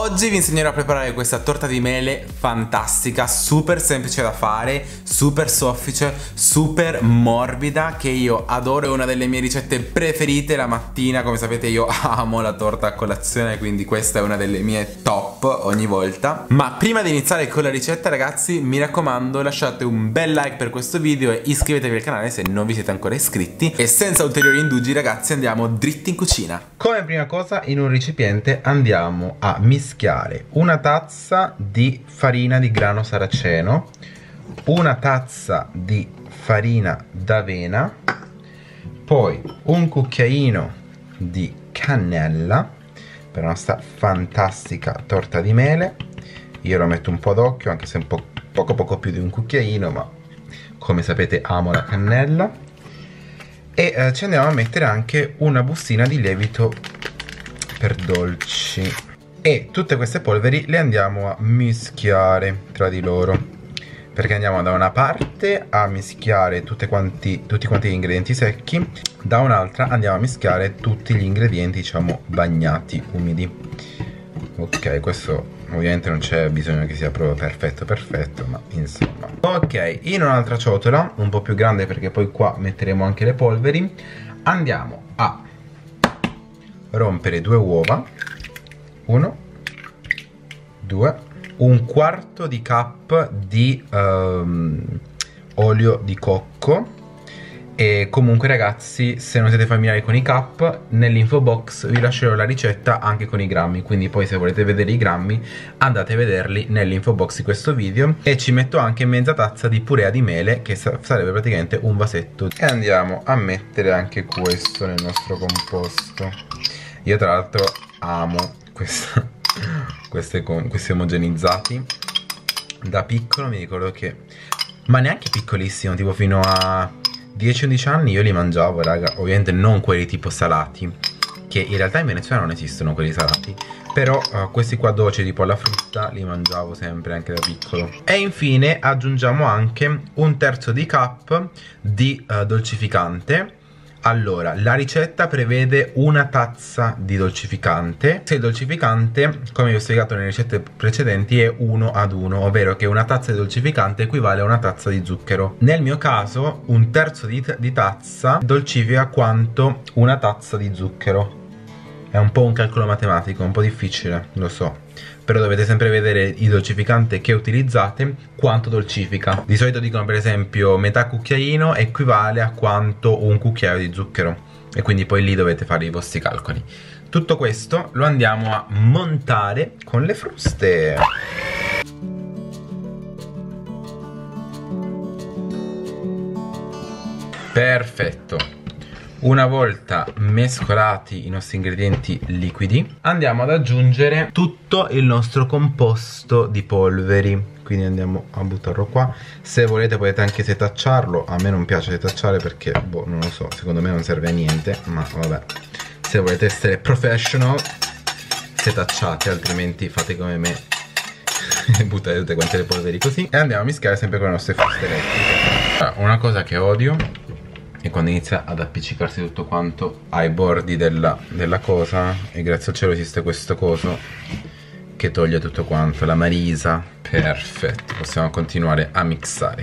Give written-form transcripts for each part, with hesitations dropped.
Oggi vi insegnerò a preparare questa torta di mele fantastica, super semplice da fare, super soffice, super morbida, che io adoro, è una delle mie ricette preferite la mattina. Come sapete io amo la torta a colazione, quindi questa è una delle mie top ogni volta. Ma prima di iniziare con la ricetta, ragazzi, mi raccomando, lasciate un bel like per questo video e iscrivetevi al canale se non vi siete ancora iscritti. E senza ulteriori indugi, ragazzi, andiamo dritti in cucina. Come prima cosa, in un recipiente andiamo a mischiare una tazza di farina di grano saraceno, una tazza di farina d'avena, poi un cucchiaino di cannella per la nostra fantastica torta di mele. Io lo metto un po' d'occhio, anche se un po' poco più di un cucchiaino, ma come sapete amo la cannella. E ci andiamo a mettere anche una bustina di lievito per dolci. E tutte queste polveri le andiamo a mischiare tra di loro, perché andiamo da una parte a mischiare tutti quanti gli ingredienti secchi, da un'altra andiamo a mischiare tutti gli ingredienti, diciamo, bagnati, umidi. Ok, questo ovviamente non c'è bisogno che sia proprio perfetto, ma insomma. Ok, in un'altra ciotola, un po' più grande perché poi qua metteremo anche le polveri, andiamo a rompere 2 uova. 1, 2, un quarto di cup di olio di cocco. E comunque, ragazzi, se non siete familiari con i cup, nell'info box vi lascerò la ricetta anche con i grammi, quindi poi se volete vedere i grammi andate a vederli nell'info box di questo video. E ci metto anche mezza tazza di purea di mele, che sarebbe praticamente un vasetto. E andiamo a mettere anche questo nel nostro composto. Io tra l'altro amo questi omogenizzati. Da piccolo mi ricordo che, ma neanche piccolissimo, tipo fino a 10-11 anni io li mangiavo, raga. Ovviamente non quelli tipo salati, che in realtà in Venezuela non esistono quelli salati, però questi qua dolci tipo alla frutta li mangiavo sempre anche da piccolo. E infine aggiungiamo anche un terzo di cup di dolcificante. Allora, la ricetta prevede una tazza di dolcificante. Se il dolcificante, come vi ho spiegato nelle ricette precedenti, è 1:1, ovvero che una tazza di dolcificante equivale a una tazza di zucchero. Nel mio caso, un terzo di tazza dolcifica quanto una tazza di zucchero. È un po' un calcolo matematico, un po' difficile, lo so, però dovete sempre vedere il dolcificante che utilizzate quanto dolcifica. Di solito dicono per esempio metà cucchiaino equivale a quanto un cucchiaio di zucchero, e quindi poi lì dovete fare i vostri calcoli. Tutto questo lo andiamo a montare con le fruste. Perfetto. Una volta mescolati i nostri ingredienti liquidi, andiamo ad aggiungere tutto il nostro composto di polveri. Quindi andiamo a buttarlo qua. Se volete potete anche setacciarlo. A me non piace setacciare perché, boh, non lo so, secondo me non serve a niente, ma vabbè. Se volete essere professional, setacciate, altrimenti fate come me e buttate tutte quante le polveri così. E andiamo a mischiare sempre con le nostre fruste elettriche. Allora, una cosa che odio e quando inizia ad appiccicarsi tutto quanto ai bordi della cosa, e grazie al cielo esiste questo coso che toglie tutto quanto, la marisa. Perfetto, possiamo continuare a mixare.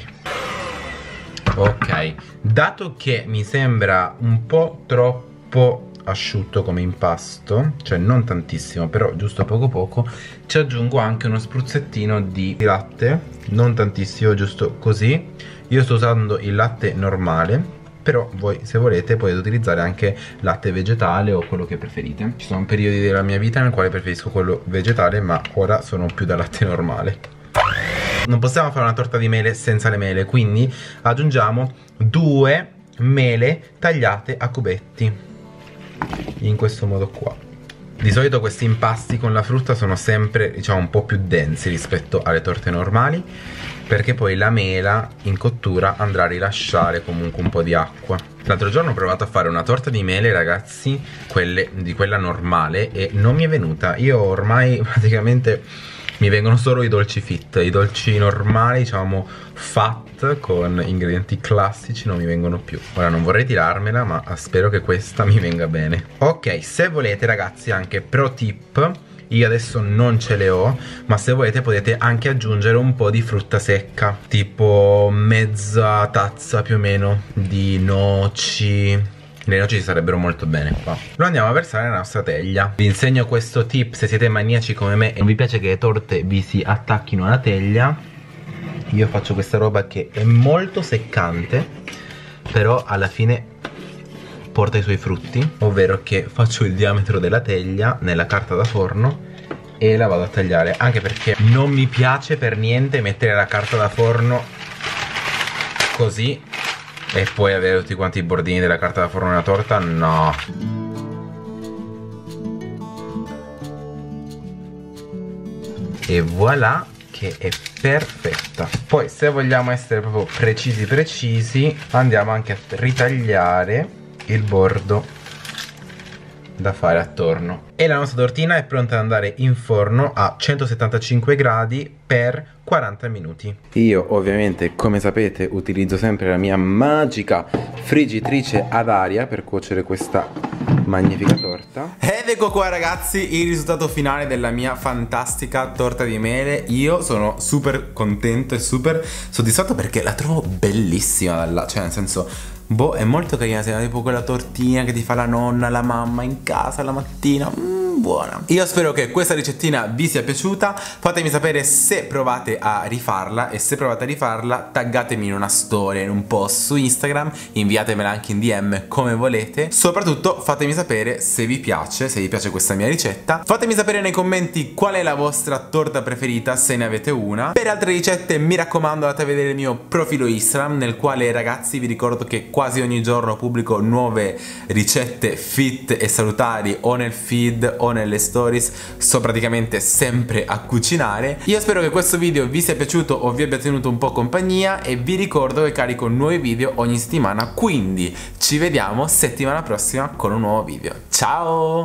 Ok, dato che mi sembra un po' troppo asciutto come impasto, cioè non tantissimo, però giusto poco, ci aggiungo anche uno spruzzettino di latte, non tantissimo, giusto così. Io sto usando il latte normale, però voi se volete potete utilizzare anche latte vegetale o quello che preferite. Ci sono periodi della mia vita nel quale preferisco quello vegetale, ma ora sono più da latte normale. Non possiamo fare una torta di mele senza le mele, quindi aggiungiamo 2 mele tagliate a cubetti, in questo modo qua. Di solito questi impasti con la frutta sono sempre, diciamo, un po' più densi rispetto alle torte normali, perché poi la mela in cottura andrà a rilasciare comunque un po' di acqua. L'altro giorno ho provato a fare una torta di mele, ragazzi, quella normale, e non mi è venuta. Io ormai praticamente mi vengono solo i dolci fit, i dolci normali, diciamo fat, con ingredienti classici, non mi vengono più. Ora non vorrei tirarmela, ma spero che questa mi venga bene. Ok, se volete, ragazzi, anche pro tip, Io adesso non ce le ho, ma se volete potete anche aggiungere un po' di frutta secca, tipo mezza tazza più o meno di noci. Le noci ci sarebbero molto bene qua. Lo andiamo a versare nella nostra teglia. Vi insegno questo tip se siete maniaci come me e non vi piace che le torte vi si attacchino alla teglia. Io faccio questa roba che è molto seccante, però alla fine porta i suoi frutti, ovvero che faccio il diametro della teglia nella carta da forno e la vado a tagliare, anche perché non mi piace per niente mettere la carta da forno così e poi avere tutti quanti i bordini della carta da forno nella torta, no. E voilà che è perfetta. Poi se vogliamo essere proprio precisi andiamo anche a ritagliare il bordo da fare attorno. E la nostra tortina è pronta ad andare in forno a 175 gradi per 40 minuti. Io ovviamente, come sapete, utilizzo sempre la mia magica friggitrice ad aria per cuocere questa magnifica torta. Ed ecco qua ragazzi il risultato finale della mia fantastica torta di mele. Io sono super contento e super soddisfatto perché la trovo bellissima, cioè nel senso, boh, è molto carina, sembra tipo quella tortina che ti fa la nonna, la mamma in casa la mattina. Buona. Io spero che questa ricettina vi sia piaciuta. Fatemi sapere se provate a rifarla, e se provate a rifarla taggatemi in una storia, in un post su Instagram, inviatemela anche in DM come volete. Soprattutto fatemi sapere se vi piace questa mia ricetta. Fatemi sapere nei commenti qual è la vostra torta preferita, se ne avete una. Per altre ricette mi raccomando andate a vedere il mio profilo Instagram, nel quale ragazzi vi ricordo che quasi ogni giorno pubblico nuove ricette fit e salutari, o nel feed o nelle stories. Sto praticamente sempre a cucinare. Io spero che questo video vi sia piaciuto o vi abbia tenuto un po' compagnia, e vi ricordo che carico nuovi video ogni settimana, quindi ci vediamo settimana prossima con un nuovo video. Ciao!